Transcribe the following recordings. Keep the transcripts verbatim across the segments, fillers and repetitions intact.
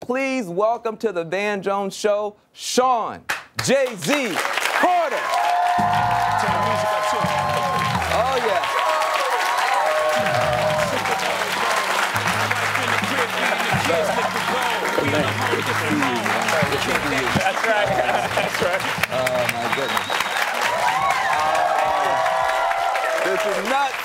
Please welcome to the Van Jones Show, Sean Jay-Z Carter. Turn the music up too. Oh, yeah. That's right. That's right. Oh, my goodness. This is nuts.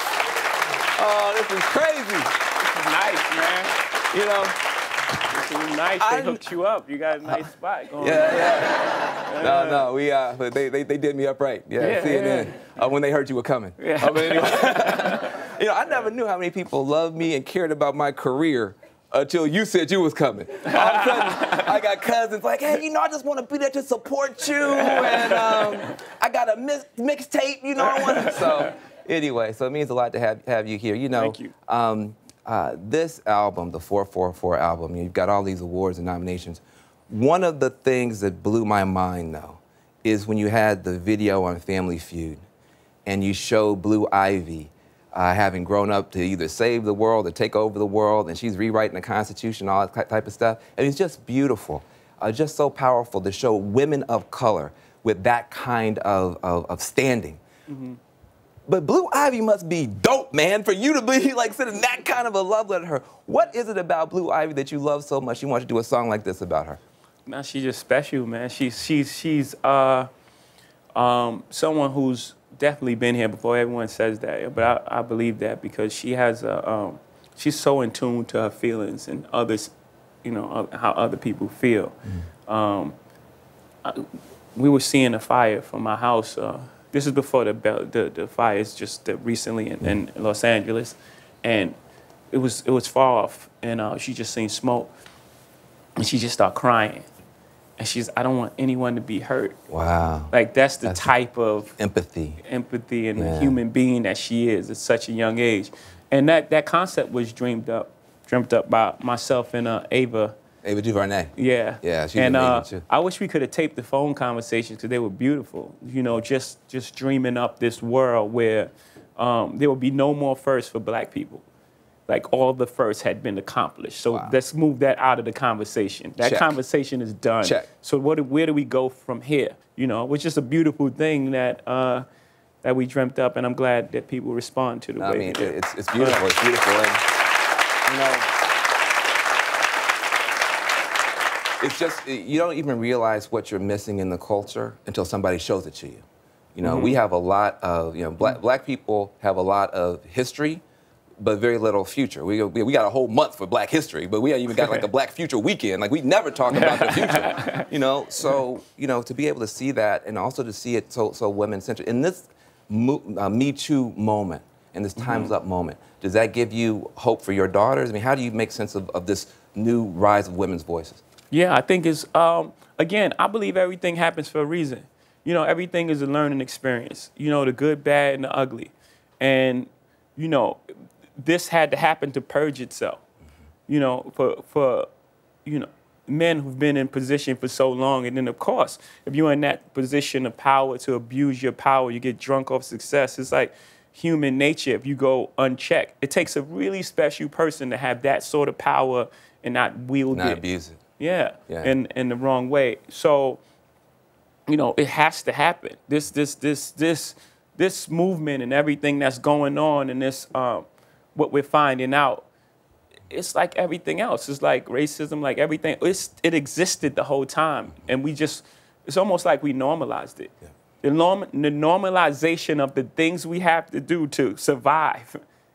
Oh, this is crazy. This is nice, man. You know, This is nice. They I- hooked you up. You got a nice spot going. yeah, yeah. No, no, we uh, they they they did me up right. Yeah, Yeah, C N N. yeah. Uh, when they heard you were coming. Yeah. I mean, anyway. You know, I never knew how many people loved me and cared about my career until you said you was coming. All of a sudden, I got cousins like, hey, you know, I just want to be there to support you, and um, I got a mix mixtape, you know, I want to. So anyway, so it means a lot to have have you here. You know, Thank you. Um, uh, this album, the four four four album, you've got all these awards and nominations. One of the things that blew my mind, though, is when you had the video on Family Feud, and you showed Blue Ivy uh, having grown up to either save the world or take over the world, and she's rewriting the Constitution, all that type of stuff. And it's just beautiful, uh, just so powerful to show women of color with that kind of, of, of standing. Mm-hmm. But Blue Ivy must be dope, man, for you to be like sending that kind of a love letter to her. What is it about Blue Ivy that you love so much you want to do a song like this about her? Man, she's just special, man. She's she's she's uh, um, someone who's definitely been here before. Everyone says that, but I, I believe that because she has a um, she's so in tune to her feelings and others, you know, uh, how other people feel. Mm. Um, I, we were seeing a fire from my house. Uh, this is before the the, the fires just uh, recently in, in Los Angeles, and it was it was far off, and uh, she just seen smoke, and she just started crying. And she's, I don't want anyone to be hurt. Wow. Like, that's the That's type of empathy. empathy and Yeah. the human being that she is at such a young age. And that, that concept was dreamed up, dreamt up by myself and uh, Ava. Ava DuVernay. Yeah. Yeah, she's and, amazing, uh, too. I wish we could have taped the phone conversations because they were beautiful. You know, just, just dreaming up this world where um, there would be no more firsts for black people. Like, all the firsts had been accomplished. So Wow. let's move that out of the conversation. That Check. conversation is done. Check. So what, do- where do we go from here? You know, which is a beautiful thing that uh, that we dreamt up, and I'm glad that people respond to the I way mean, they do. it's, it's beautiful. It's beautiful. And, you know, it's just, you don't even realize what you're missing in the culture until somebody shows it to you. You know, mm-hmm. we have a lot of, you know, black, black people have a lot of history, but very little future. We, we, we got a whole month for Black History, but we haven't even got like a Black Future weekend. Like, we never talk about the future, you know? So, you know, to be able to see that and also to see it so, so women-centered. In this mo uh, Me Too moment, and this Time's mm-hmm. Up moment, does that give you hope for your daughters? I mean, how do you make sense of, of this new rise of women's voices? Yeah, I think it's, um, again, I believe everything happens for a reason. You know, everything is a learning experience. You know, the good, bad, and the ugly. And, you know, this had to happen to purge itself, you know, for, for, you know, men who've been in position for so long. And then, of course, if you're in that position of power to abuse your power, you get drunk off success. It's like human nature if you go unchecked. It takes a really special person to have that sort of power and not wield not it. Not abuse it. Yeah, yeah. In, in the wrong way. So, you know, it has to happen. This, this, this, this, this movement and everything that's going on and this, um, what we're finding out, it's like everything else. It's like racism, like everything. It's, it existed the whole time. And we just, it's almost like we normalized it. Yeah. The, norm, the normalization of the things we have to do to survive.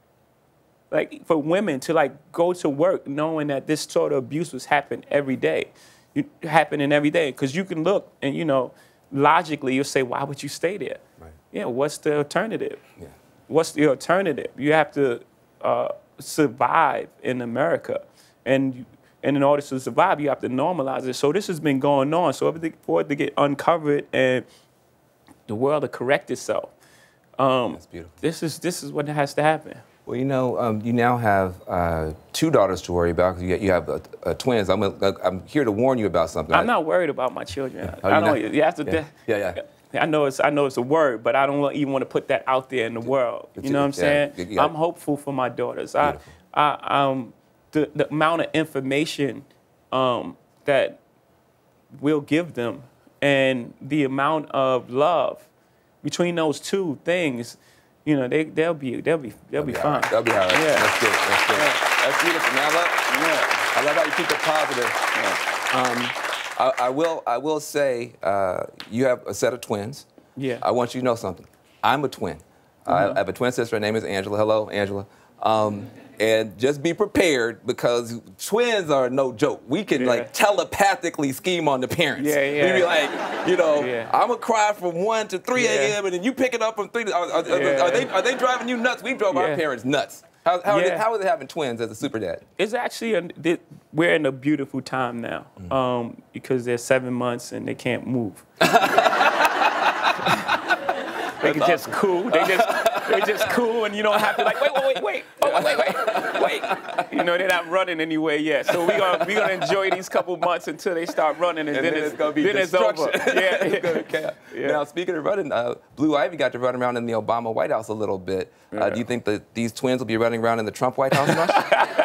Like, for women to, like, go to work knowing that this sort of abuse was happening every day. You, happening every day. Because you can look and, you know, logically you'll say, why would you stay there? Right. Yeah, what's the alternative? Yeah. What's the alternative? You have to Uh, survive in America, and and in order to survive, you have to normalize it. So this has been going on. So everything for it to get uncovered and the world to correct itself. Um, That's beautiful. This is this is what has to happen. Well, you know, um, you now have uh, two daughters to worry about because you, you have uh, uh, twins. I'm uh, I'm here to warn you about something. I'm not worried about my children. Oh, I don't. You have to. Yeah. yeah, yeah. I know it's I know it's a word, but I don't even want to put that out there in the world. You know what I'm saying? Yeah, yeah. I'm hopeful for my daughters. I, I, um, the the amount of information um, that we'll give them, and the amount of love between those two things, you know, they they'll be they'll be they'll, they'll be, be fine. Right. They'll be all right. Yeah. That's good. That's good. Yeah. That's beautiful. Now, I love, yeah. I love how you keep it positive. Yeah. Um, I, I will I will say uh, you have a set of twins. Yeah. I want you to know something. I'm a twin. Mm-hmm. I, I have a twin sister. Her name is Angela. Hello, Angela. Um, and just be prepared, because twins are no joke. We can yeah. like telepathically scheme on the parents. Yeah, yeah. We be like, you know, yeah. I'm gonna cry from one to three a m and then you pick it up from three. To, are, are, yeah. are they are they driving you nuts? We drove yeah. our parents nuts. How how, yeah. is it, how is it having twins as a super dad? It's actually a, we're in a beautiful time now, mm-hmm. um, because they're seven months and they can't move. They can just cool. They just they just cool, and you don't have to like wait wait wait wait oh, wait wait wait. You know, they're not running anywhere yet. So we gonna we gonna enjoy these couple months until they start running, and, and then, then it's, it's gonna be then it's over. Yeah. It's gonna be yeah. Now speaking of running, uh, Blue Ivy got to run around in the Obama White House a little bit. Uh, yeah. Do you think that these twins will be running around in the Trump White House much?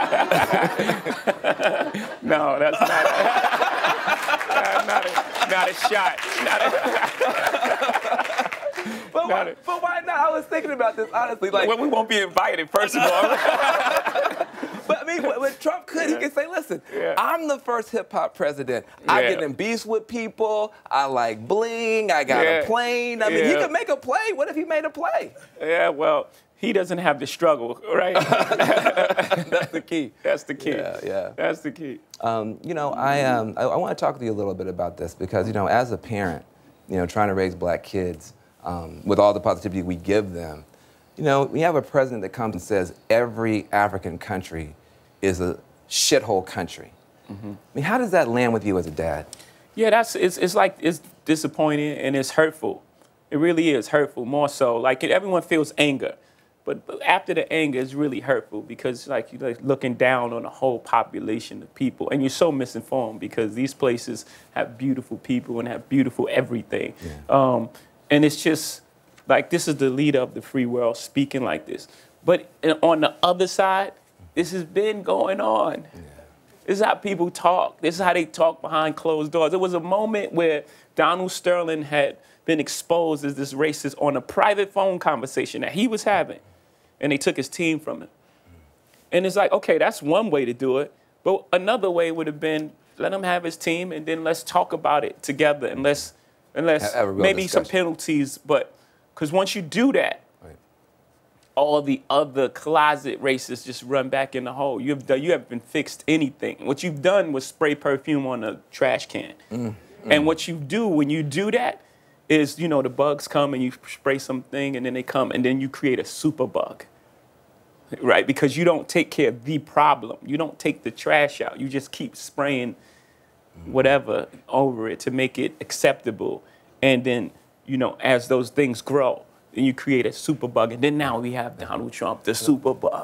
No, that's not. A, not a not a shot. Not a, But why, but why not? I was thinking about this, honestly. Like, well, we won't be invited, first of all. But I mean, when Trump could, yeah. he could say, listen, yeah. I'm the first hip-hop president. Yeah. I get in beefs with people. I like bling. I got yeah. a plane. I mean, yeah. he could make a play. What if he made a play? Yeah, well, he doesn't have the struggle, right? That's the key. That's the key. Yeah, yeah. That's the key. Um, you know, I, um, I, I want to talk to you a little bit about this because, you know, as a parent, you know, trying to raise black kids, Um, with all the positivity we give them, you know, we have a president that comes and says every African country is a shithole country. Mm-hmm. I mean, how does that land with you as a dad? Yeah, that's it's, it's like it's disappointing and it's hurtful. It really is hurtful, more so. Like everyone feels anger, but, but after the anger, it's really hurtful because like you're like looking down on a whole population of people, and you're so misinformed because these places have beautiful people and have beautiful everything. Yeah. Um, And it's just like this is the leader of the free world speaking like this. But on the other side, this has been going on. Yeah. This is how people talk. This is how they talk behind closed doors. There was a moment where Donald Sterling had been exposed as this racist on a private phone conversation that he was having, and they took his team from him. And it's like, okay, that's one way to do it. But another way would have been let him have his team, and then let's talk about it together, and let's Unless maybe discussion. Some penalties, but because once you do that, right. all the other closet racists just run back in the hole. You have done, you haven't fixed anything. What you've done was spray perfume on a trash can. Mm, mm. And what you do when you do that is, you know, the bugs come and you spray something and then they come and then you create a superbug, right? Because you don't take care of the problem. You don't take the trash out. You just keep spraying whatever over it to make it acceptable, and then you know as those things grow, then you create a superbug, and then now we have Donald Trump, the superbug.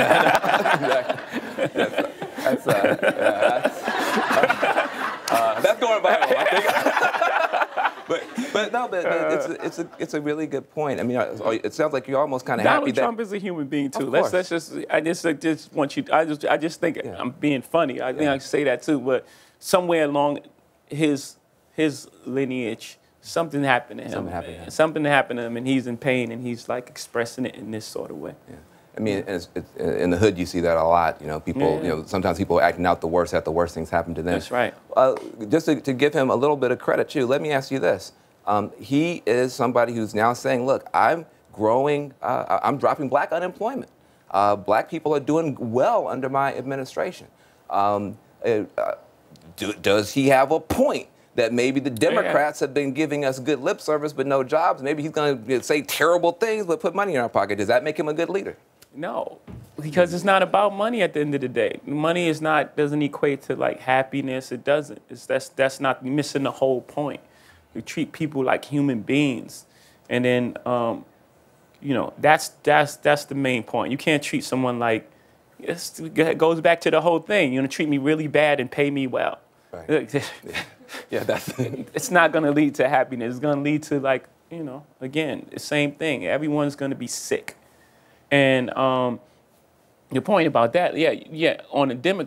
Exactly. That's, that's, uh, yeah, that's, uh, uh, that's going viral, I think. but but no, but it's a, it's a it's a really good point. I mean, it sounds like you're almost kind of happy that Donald Trump is a human being too. Let's let's just I just I just want you. I just I just think yeah. I'm being funny. I think yeah. I say that too, but. Somewhere along his his lineage, something happened to him. Something happened to him. Something happened to him, and he's in pain, and he's like expressing it in this sort of way. Yeah. I mean, it's, it's, in the hood, you see that a lot. You know, people. Yeah. You know, sometimes people are acting out the worst after the worst things happen to them. That's right. Uh, just to, to give him a little bit of credit too, let me ask you this: um, he is somebody who's now saying, "Look, I'm growing. Uh, I'm dropping black unemployment. Uh, black people are doing well under my administration." Um, it, uh, Do, does he have a point that maybe the Democrats yeah. have been giving us good lip service but no jobs? Maybe he's going to say terrible things but put money in our pocket. Does that make him a good leader? No, because it's not about money at the end of the day. Money is not doesn't equate to like happiness. It doesn't. It's, that's that's not missing the whole point. We treat people like human beings, and then um, you know that's that's that's the main point. You can't treat someone like. It goes back to the whole thing. You're gonna treat me really bad and pay me well. Right. yeah. yeah, that's it's not gonna lead to happiness. It's gonna lead to like, you know, again, the same thing. Everyone's gonna be sick. And um, your point about that, yeah, yeah, on the Demo-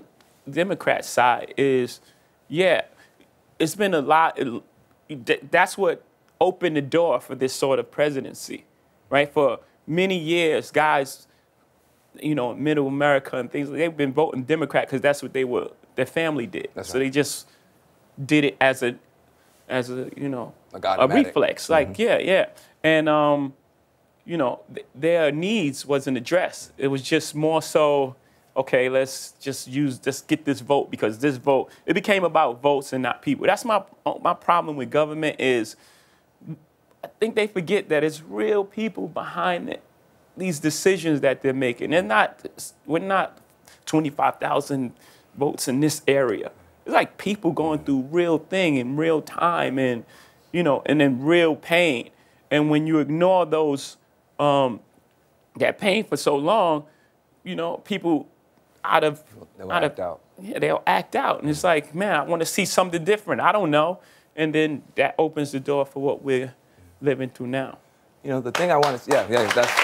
Democrat side is, yeah, it's been a lot. It, that's what opened the door for this sort of presidency, right? For many years, guys, you know, middle America and things, they've been voting Democrat because that's what they were, their family did. That's so right. They just did it as a, as a, you know, a reflex. Like, mm-hmm. yeah, yeah. And, um, you know, th their needs wasn't addressed. It was just more so, okay, let's just use, just get this vote because this vote, it became about votes and not people. That's my, my problem with government is I think they forget that it's real people behind it, these decisions that they're making. They're not, we're not twenty-five thousand votes in this area. It's like people going through real thing in real time and, you know, and then real pain. And when you ignore those, um, that pain for so long, you know, people out of, they'll out act of, out. Yeah, they'll act out. And it's like, man, I want to see something different. I don't know. And then that opens the door for what we're living through now. You know, the thing I want to, yeah, yeah, that's,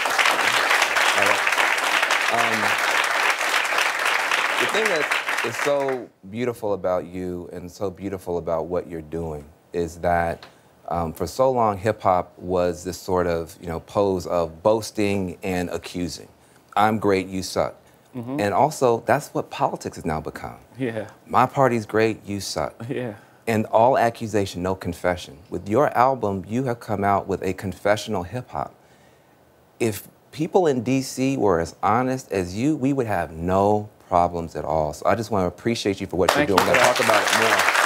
um, the thing that is so beautiful about you and so beautiful about what you're doing is that um, for so long, hip hop was this sort of, you know, pose of boasting and accusing. I'm great, you suck. Mm-hmm. And also, that's what politics has now become. Yeah. My party's great, you suck. Yeah. And all accusation, no confession. With your album, you have come out with a confessional hip hop. If people in D C were as honest as you, we would have no problems at all. So I just want to appreciate you for what Thank you're doing. You We're going to talk about it more.